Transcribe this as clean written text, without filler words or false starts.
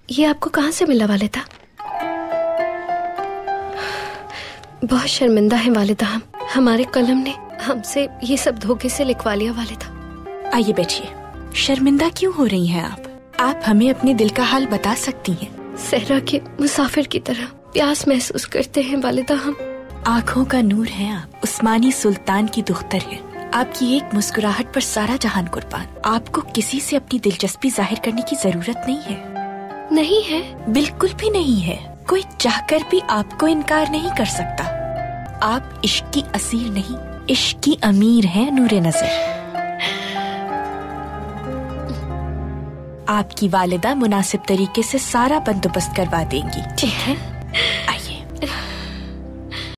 ये आपको कहाँ से मिला वालिदा? बहुत शर्मिंदा है वालिदा हम। हमारे कलम ने हमसे ये सब धोखे से लिखवा लिया वालिदा। आइए बैठिए। शर्मिंदा क्यों हो रही हैं आप हमें अपने दिल का हाल बता सकती हैं? सहरा के मुसाफिर की तरह प्यास महसूस करते हैं वालिदा हम। आँखों का नूर है आप, उस्मानी सुल्तान की दुख्तर है। आपकी एक मुस्कुराहट पर सारा जहान कुर्बान। आपको किसी से अपनी दिलचस्पी जाहिर करने की जरूरत नहीं है। नहीं है? बिल्कुल भी नहीं है। कोई चाहकर भी आपको इनकार नहीं कर सकता। आप इश्क की असीर नहीं, इश्क की अमीर हैं नूरे नजर। आपकी वालिदा मुनासिब तरीके से सारा बंदोबस्त करवा देंगी, ठीक है?